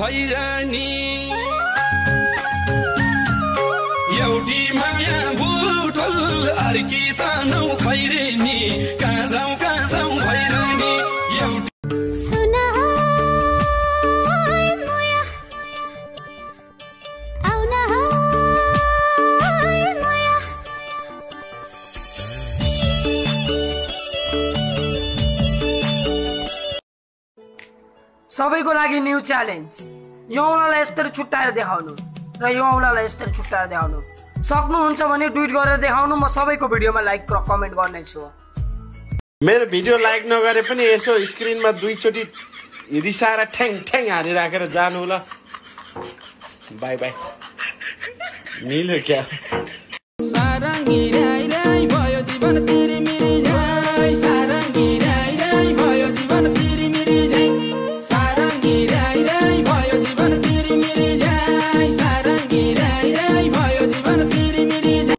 भैरानी एउटी माया बुटोल अर्की तानौ खैरेनी कहाँ जाउँ भैरानी एउटी सबैको लागि न्यू च्यालेन्ज यो औँलालाई यसरी छुट्टाएर देखाउनु र यो औँलालाई यसरी छुट्टाएर देखाउनु सक्नुहुन्छ भने ट्विट गरेर देखाउनु म सबैको भिडियोमा लाइक र कमेन्ट गर्ने छु मेरो भिडियो लाइक नगरे पनि यसो स्क्रिनमा दुई चोटी रिसाएर ठ्याङ ठ्याङ हानिराखेर जानु ल बाई बाई मिल्यो क्या सारङ्गी राई राई भयो जीवन तेरी मेरी जाई सारङ्गी राई राई भयो जीवन तेरी मेरी जाई सारङ्गी राई राई भयो जीवन तेरी मेरी जाई सारङ्गी राई राई भयो जीवन तेरी मेरी जाई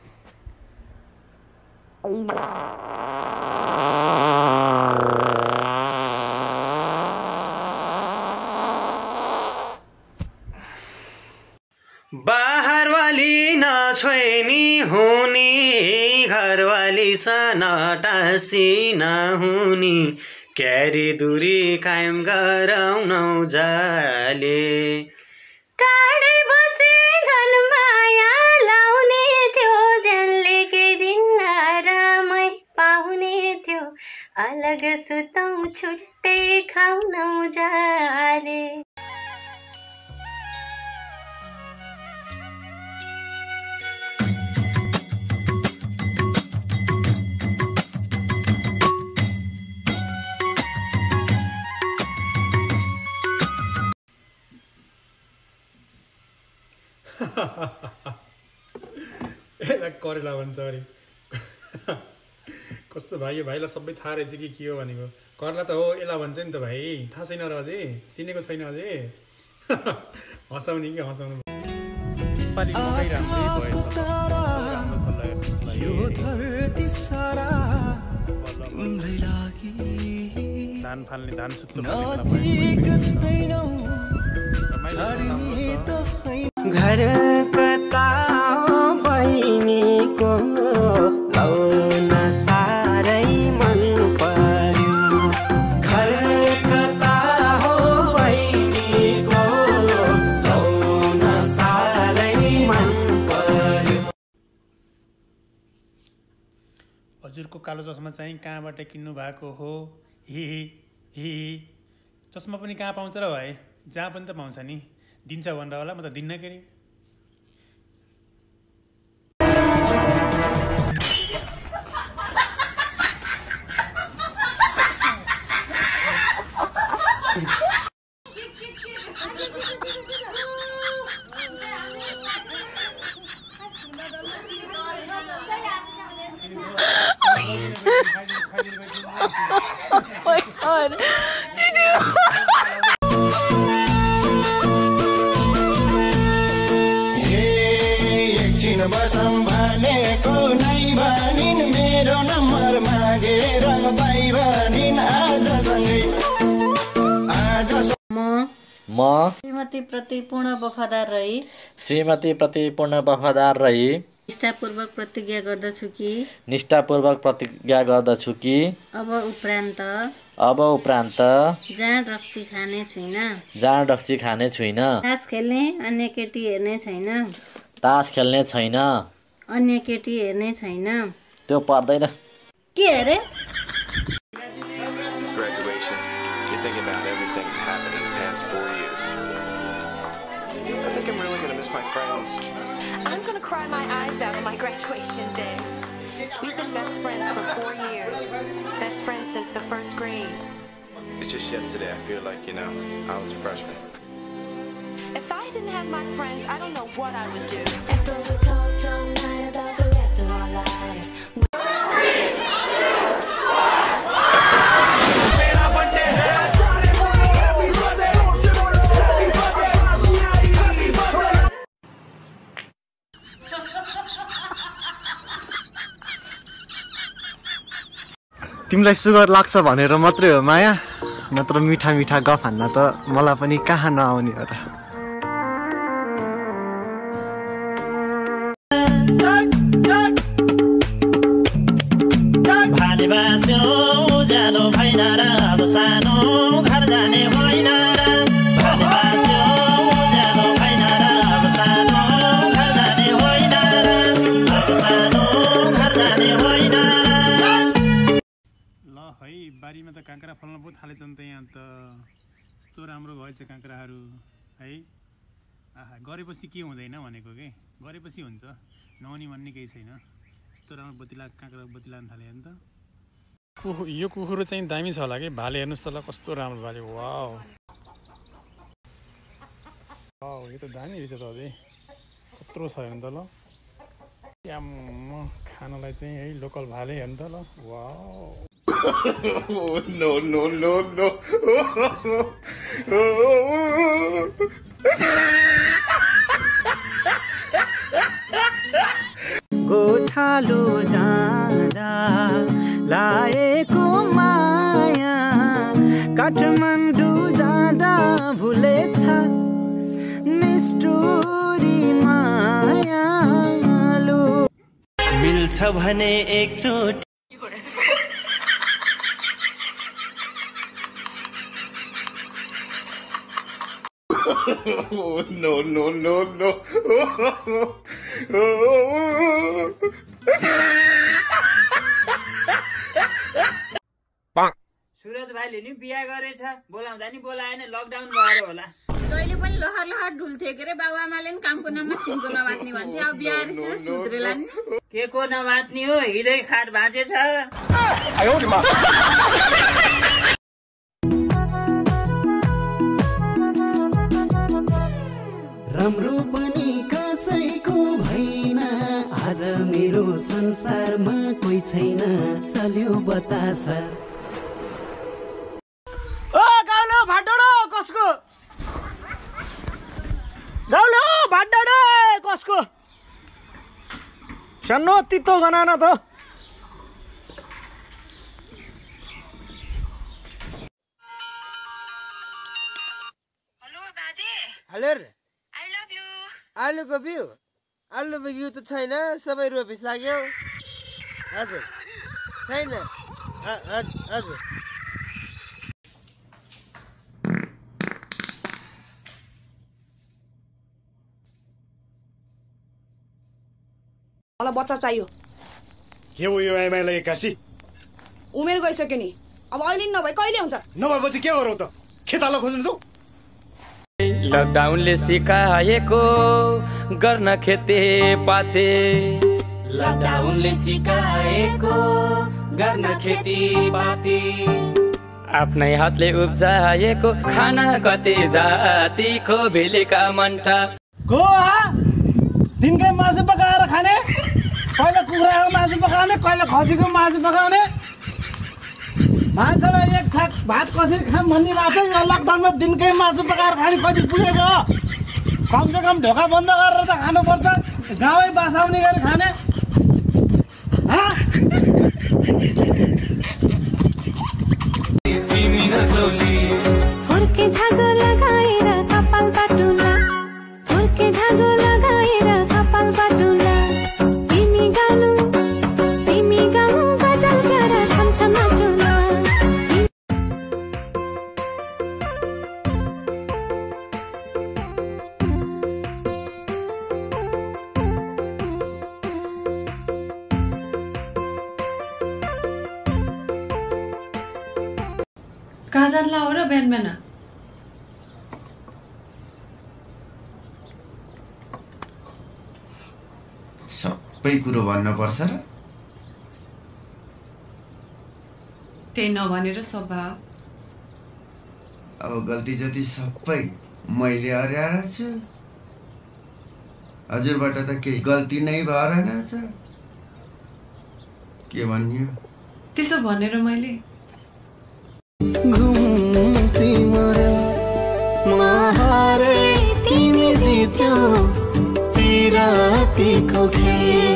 बाहर वाली नछोइनी हुनी घरवाली सनटासी नहुनी क्यारी दूरी कायम गराउनौ जाले टाढै बसे झन् माया लाउने थियो जसले के दिन आरामै पाउने थियो अलग सुतौ छुट्टै खाउनौ जाले करेला भन्छ अरे कस्तो भाइ यो भाइलाई सबै थाहा रहेछ कि के हो भनेको करला त हो यसलाई भन्छ नि त भाइ थाहा छैन र अझै चिनेको छैन अझै हँसाउने कि हँसाउनु धान फाल्ने धान सुत्नु घर कता बहिनीको लाउन साह्रै मन पर्यो घर कता हो बहिनीको लाउन साह्रै मन पर्यो हजुरको कालो चस्मा चाहिँ कहाँबाट किन्नु भएको हो हि हि चस्मा पनि कहाँ पाउँछ र भाइ जहाँ पनि त पाउँछ नि दिन्छ भनेर होला म त दिन्न के अरे बसौँ भनेको नै भनिन् मेरो नम्बर मागेर बाई भनिन् आजसँगै म श्रीमती प्रति पूर्ण वफादार रही निष्ठापूर्वक प्रतिज्ञा गर्दछु कि अब उपरान्त जाँड रक्सी खाने छुइन तास खेल्ने अन्य केटी हेर्ने छैन त्यो पर्दैन के अरे Graduation, you think about everything that happened in the past 4 years. I think I'm really gonna miss my friends. I'm gonna cry my eyes out on my graduation day. We've been best friends for 4 years. Best friends since the first grade. It's just yesterday, I feel like, I was a freshman. If I didn't have my friends, I don't know what I would do. And so we talked all night about the rest of our lives. तिमीलाई sugar लाग्छ भनेर मात्रै हो माया नत्र मिठा मिठा गफ हान्न त मलाई पनि कहाँ नआउने हो र। उज्यालो भएन र अब सानो घर जाने होइन र। उज्यालो भएन र अब सानो घर जाने होइन र। अब सानो घर जाने होइन र। ल है बारीमा त काँक्रा फल्न बहुत थालेछन् त यहाँ त। यस्तो राम्रो भएछ काँक्राहरू है। आहा गरेपछि के हुँदैन भनेको के, गरेपछि हुन्छ, नहुने भन्ने केही छैन। यस्तो राम्रो बतिला काँक्रा बतिलान थाले नि त। यो कुखुरो चाहिँ दामी छ होला कि, भाले हेर्नुहोस् त ल कस्तो राम्रो भाले। वाउ वाउ यो त दामी रहेछ त अझै, कत्रो छ हेर्नु त ल। खानलाई चाहिँ है लोकल भाले हेर्नु त ल। Wow no no no no गोठालो जाँदा लाएको माया काठमाडौँ जाँदा भुलेछ निष्ठुरी मायालु। मिल्छ भने एकचोटि no no no no Suraj भाइले नि बिहा गरेछ, बोलाउँदा नि बोलाएन, लकडाउन भएर होला। जहिले पनि लहर लहर डुल्थे के रे, बाबुआमाले नि कामको नाममा सिनको नबाच्ने भन्थे। अब बिहा गरेर सुध्रेला नि। के को नबाच्ने हो, हिजै खाट भाँचेछ। राम्रो पनि कसैको भएन, आज मेरो संसारमा कोही छैन, चल्यो बतासा। ओ गाउलो भाटडो कसको, गाउलो भाटडो कसको, सानो तितो गनान त। हेलो आलुको बिउ, आलुको बिउ त छैन, सबै रोपिसक्यो। हजुर छैन, हजुर मलाई बच्चा चाहियो। के हो यो एमआईलाई एक्कासी? उमेर गइसक्यो नि, अब अहिले नभए कहिले हुन्छ? नभएपछि के गरौँ त, खेताला खोज्नु छौ? लकडाउनले सिकाएको गर्न खेतीपाती, लकडाउनले सिकाएको गर्न खेतीपाती, आफ्नै हातले उब्जाएको खाना कति जातिको भिलिका मन्टा। दिनकै मासु पकाएर खाने, कहिले कुखुराको मासु पकाउने, कहिले खसीको मासु पकाउने। मान्छेलाई एक छाक भात कसरी खाम भन्ने भएको छ। यो लकडाउनमा दिनकै मासु पकाएर खाने कति पुगेको हो? कमसेकम ढोका बन्द गरेर त खानुपर्छ, गाउँै बासाउने गरी खाने। फुर्के धागो लगाएर कपाल बाटुला, फुर्के धागो लगाएर कपाल बाटुला। तिमी गाउँ गजल गाएर छम्छ नाचुला। काजल लाऊ र बिहान बिहान। सबै कुरो भन्नुपर्छ र? त्यही नभनेर स्वभाव। अब गल्ती जति सबै मैले अर्याएर छु, हजुरबाट त केही गल्ती नै भएर रहेछ। के भन्यो? त्यसो भनेर मैले घुम्ती मर्यो महारे तिमी जित्यो पिरातीको खेल।